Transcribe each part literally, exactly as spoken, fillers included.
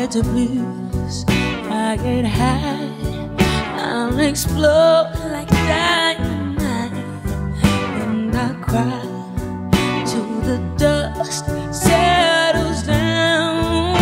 forget the blues. I get high, I'll explode like dynamite, and I cry till the dust settles down.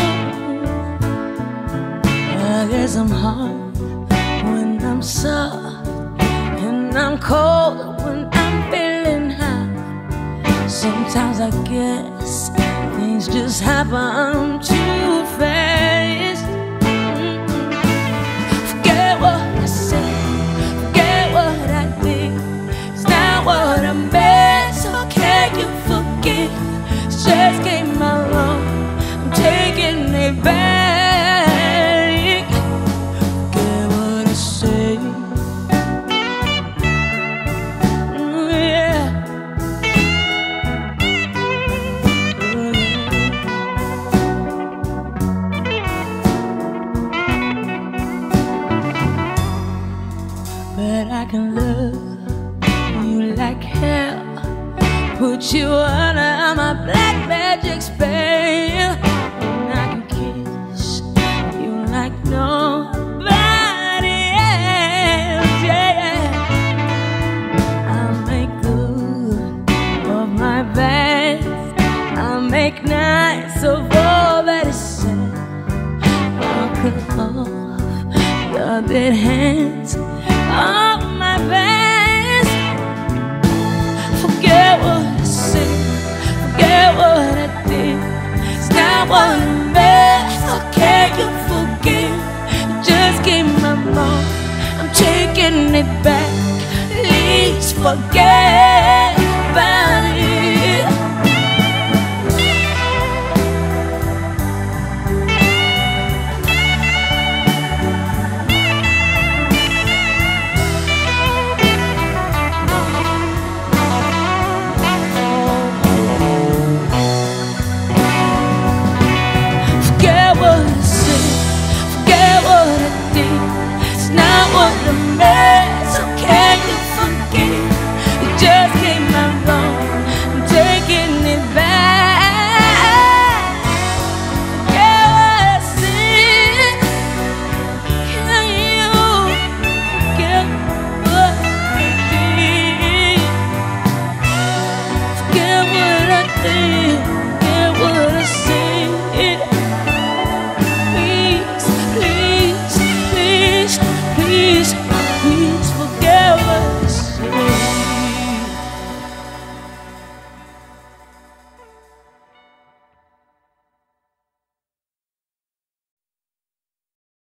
I guess I'm hard when I'm soft, and I'm cold when I'm feeling high. Sometimes I guess things just happen too fast. Mm-mm. Forget what I said, forget what I did. It's not what I meant, so can you forgive? It's just came out wrong, I'm taking it back. Forget what I said. Mm, yeah. But I can love you like hell, put you under my black magic spell, and I can kiss you like nobody else. Yeah, I'll make good of my best, I'll make nice of all that is said. I'll cut off your dead hands of my past. Forget what I said, forget what I did. It's not what I meant, so can you forgive? You just gave my wrong, I'm taking it back. Please forget.